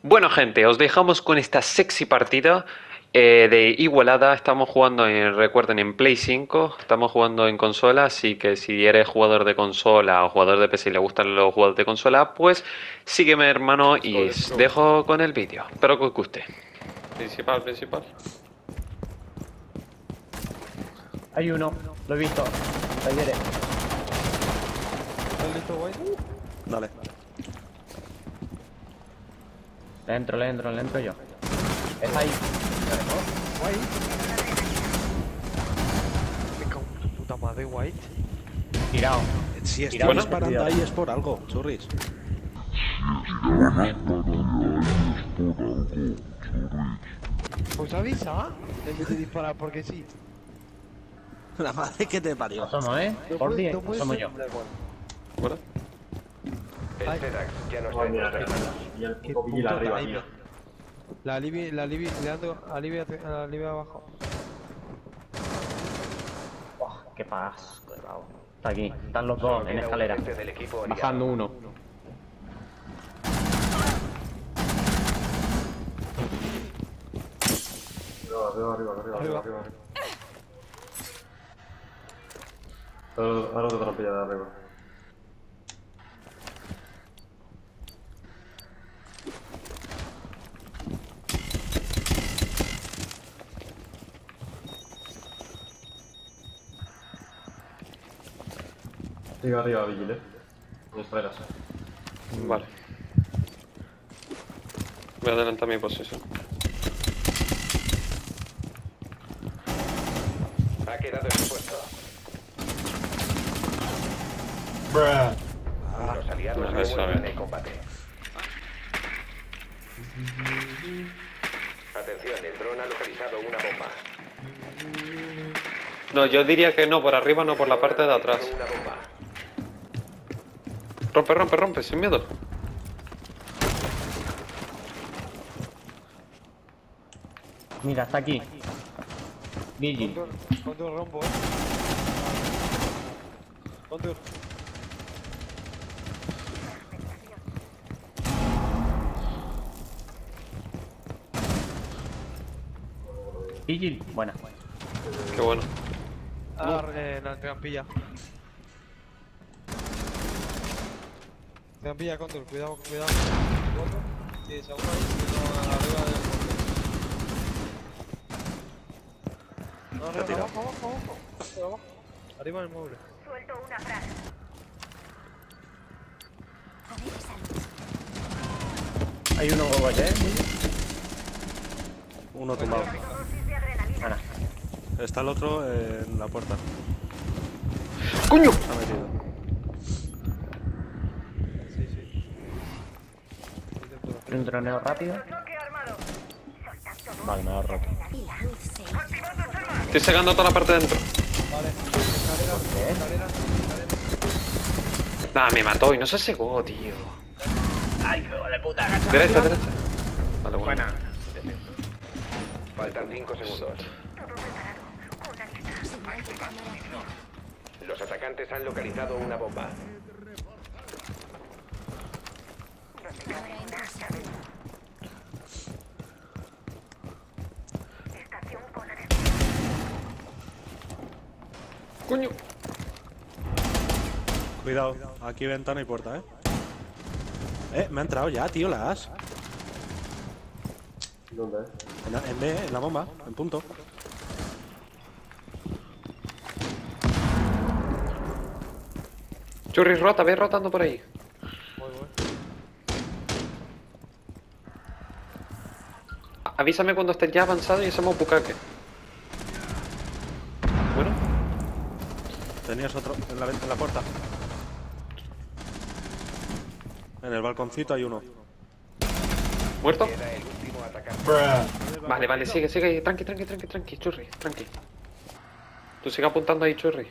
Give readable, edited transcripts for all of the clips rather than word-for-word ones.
Bueno, gente, os dejamos con esta sexy partida de igualada. Estamos jugando, recuerden, en Play 5. Estamos jugando en consola, así que si eres jugador de consola o jugador de PC y le gustan los juegos de consola, pues sígueme, hermano, y os dejo con el vídeo. Espero que os guste. Principal. Hay uno, lo he visto. Talleres. ¿Estás listo, White? Dale. Le entro yo. Es ahí. White. Me cago en tu puta madre, White. Tirado. Si estoy Bueno. disparando ahí es por algo, churris. Pues avisa, en vez de disparar porque sí. La madre que te parió. No somos, No Por puede- 10, no puede somos ser- yo. da igual. ¿Bueno? Ay, Ya no está en nuestra mano. Y el qué puto puto vigil arriba, driver. tío. La Libby, le ando a Libby abajo. Buah, qué pasco de pavo. Está aquí, están los dos en escalera. Del equipo aliado. Bajando uno. Arriba. Ahora otra trampilla de arriba. Sigue arriba, vigile. Y esperas. Vale. Voy a adelantar mi posición. Ha quedado expuesto. Los aliados no eso, vuelven en combate. Atención, el dron ha localizado una bomba. No, yo diría que no, por arriba, no por la parte de atrás. Una bomba. Rompe, sin miedo. Mira, está aquí. Vigil. Contour rompo, Contour. Vigil, buena. Qué bueno. La trampilla. Trampilla, Contour, cuidado. Contour. Sí, segundo ahí, cuidado arriba del monte. No, arriba, abajo. Arriba del mueble. Suelto una frase. Hay uno allá, Uno tumbado. Dosis de adrenalina. Ana. Está el otro en la puerta. ¡Coño! Ha metido. Sí. Un droneo rápido. Bloque armado. Soltad todo. Vale, me lo he roto. Estoy sacando toda la parte de dentro. Vale. Escalera. Nah, me mató y no se secó, tío. ¡Ay, hijo de puta! Derecha. Vale, bueno. Faltan 5 segundos. Los atacantes han localizado una bomba. Estación con Coño. Cuidado, aquí ventana y puerta, me ha entrado ya, tío, la as. ¿Dónde? En B, en la bomba, en punto. Churris rota, ve rotando por ahí. Voy. Avísame cuando estés ya avanzado y hacemos bucaque. Bueno, Tenías otro en la puerta. En el balconcito hay uno. ¿muerto? Queda el último atacante. Vale, sigue ahí. Tranqui, Churri, tranqui. Tú sigue apuntando ahí, Churri.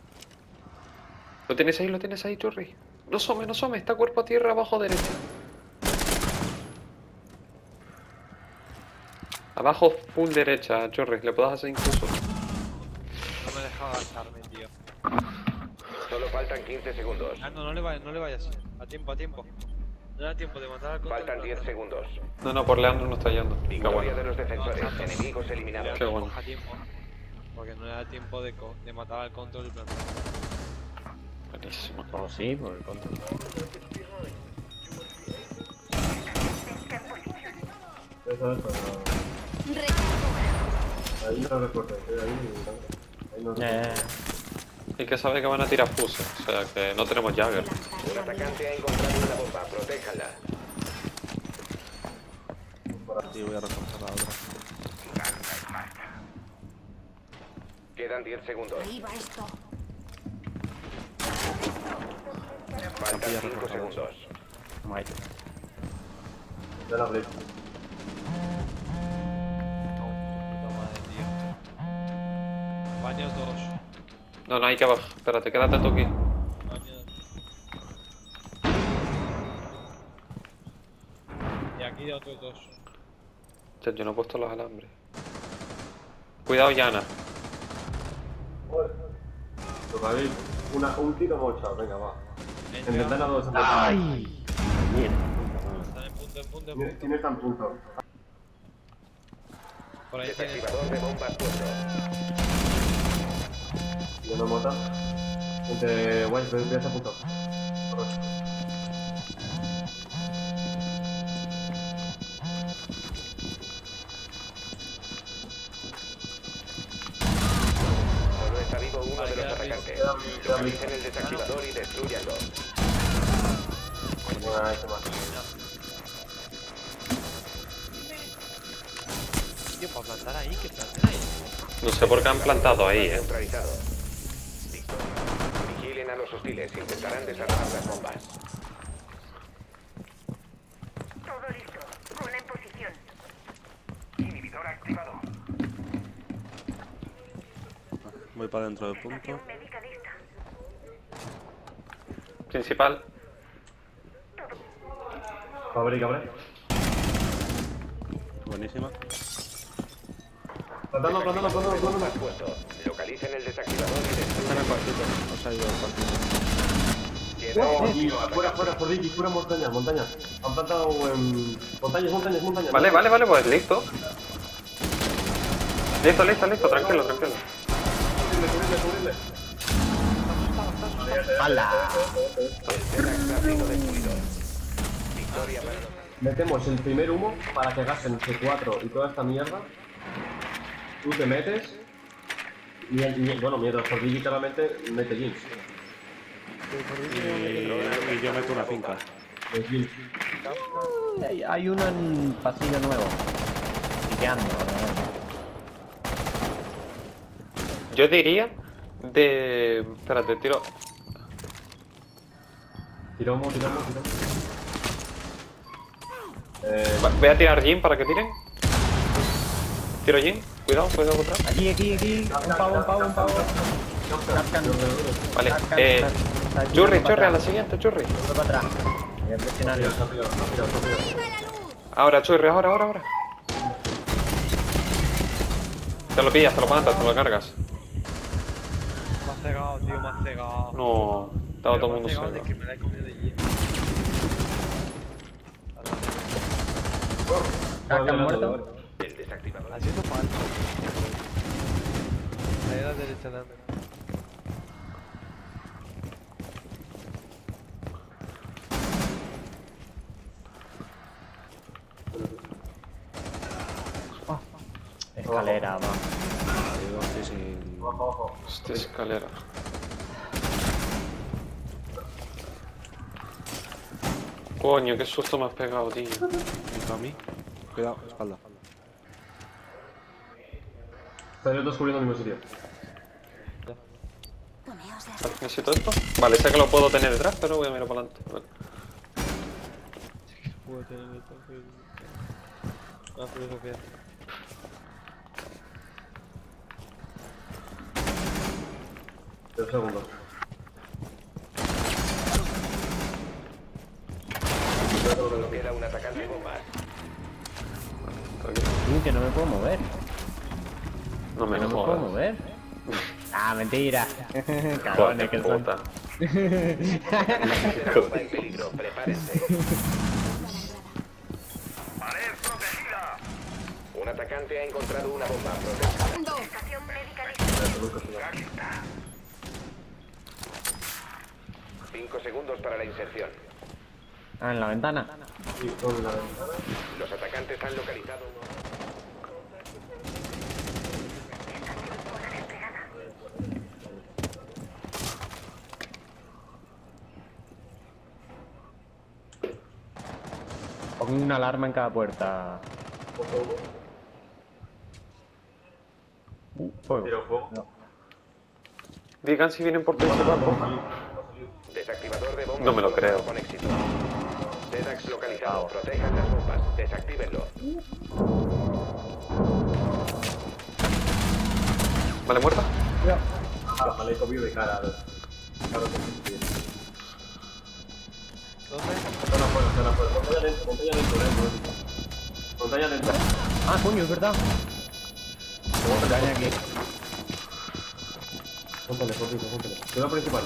Lo tienes ahí, Churri. No some, está cuerpo a tierra abajo derecha. Abajo full derecha, Churri, le puedes hacer incluso. No me deja agacharme, tío. Solo faltan 15 segundos. No le vayas. A tiempo. No da tiempo de matar al control. Faltan 10 segundos. No, por Leandro no está yendo. Qué Victoria bueno. de los defensores. Enemigos eliminados. Qué bueno. A tiempo. Porque no le da tiempo de matar al control y plantar. Buenísimo. Pues sí, por el control. Eso. Ahí no recuerdo, ahí no recuerdo. Y que sabe que van a tirar fuses, o sea que no tenemos Jagger. Un atacante ha encontrado una bomba. Protéjanla. Y voy a reforzar la otra. Quedan 10 segundos. Ahí va esto. Faltan 5 segundos. Mike. Ya la abrí. Puta madre, tío. Baños 2. No, hay que abajo. Espérate, quédate tú aquí. Baños. Y aquí otros 2. Yo no he puesto los alambres. Cuidado, Yana. Todavía un tiro mochado, venga, va. En ventana 2. ¡Ay! Bien. Están en punto. Tienes tan punto. Por ahí tienes. Desactivador de bombas puesto. Y no mata. Entre White, pero empieza a punto. Solo está vivo uno de los atacantes. Localicen el desactivador y destruyanlo. Una vez más. Tío, para plantar ahí, que planten ahí. No sé por qué han plantado ahí, Neutralizado. Listo. Vigilen a los hostiles. Intentarán desarmar las bombas. Todo listo. Una en posición. Inhibidor activado. Voy para dentro del punto. Estación médica lista. Principal. Cabre. Buenísima. Plantando. Bombas puesto. Localicen el desactivador y Está en el destruyanlo. cuartito. Os ha ido el cuartito. Quedan Fuera, Vicky, fuera montaña. Han plantado en... Montañas. Vale, pues listo. Listo, tranquilo. Cubrirle. ¡Hala! el Zera está siendo destruido. Victoria para los... Metemos el primer humo para que gasten C4 y toda esta mierda. Tú te metes. Bueno, mientras por Vicky claramente mete Jeans. Y yo meto una finca. Es Jeans. Hay uno en pasillo nuevo. Pillando. Yo diría de... Espérate, tiro... Tira humo. Voy a tirar Jin para que tiren. Tiro Jin. Cuidado contra. Aquí. Un pavo. Vale, Churri, a la siguiente, Churri. Voy para atrás. Voy a presionar yo. Ahora, Churri, ahora. Te lo pillas, te lo plantas, te lo cargas. Me has cegado, tío, me has cegado. No, estaba todo el mundo cegado de solo. que me la he comido de hielo. ¿Están muertos? El desactivador. Haciendo falta. Ahí a la derecha, dame. Escalera, va. Digo, sí, sin... Hostia, escalera. Coño, qué susto me has pegado, tío. ¿Y a mí? Cuidado, espalda. Están los dos cubriendo el mismo sitio. Poneos las Vale, ¿necesito esto? Vale, sé que lo puedo tener detrás, pero voy a mirar para adelante. Vale. Puedo tener el toque. La filosofía. Un segundo. Solo queda un atacante bombas. Que no me puedo mover. No me No me puedo jodas. mover. Ah, mentira. Joder, Cabrones qué que son. puta. Bomba en peligro, prepárense. Un atacante ha encontrado una bomba. Proteja. Estación médica lista. 5 segundos para la inserción. Ah, en la ventana. Sí, con la ventana. Los atacantes han localizado Pon una alarma en cada puerta. Fuego. Tiro fuego. Digan si vienen por principal. desactivador de bombas. No me lo creo. Con éxito. Sedax localizado. Protejan las bombas. Desactívenlo. ¿Vale, muerta? Ah, vale, he comido de cara. Claro que sí. ¿Dónde? Zona fuera, zona fuera. Montaña dentro. Montaña dentro. Ah, coño, es verdad. Montaña aquí. Póntale, póntale. Ciudad principal.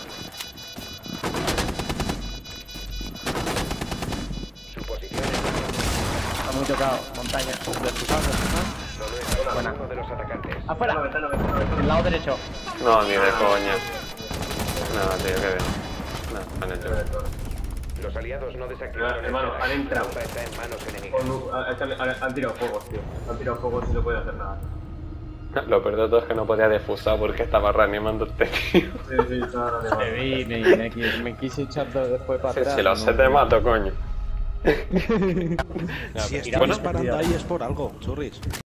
Su posición es Está muy tocado. Montaña. solo está Buena. uno de los atacantes. Afuera. Ventana. Del lado derecho. No, ni de coña. No, tío, qué bien. No, han hecho. Los aliados no desactivaron Hermano, el Sedax. han entrado. La bomba está en manos enemigas. Han tirado fuegos, tío. Han tirado fuegos y no puede hacer nada. Lo peor de todo es que no podía defusar porque estaba reanimando este tío. Sí, está Te vi, me quise echar después para atrás. Si lo sé, te mato, coño. Si Bueno, estás disparando ahí es por algo, churris.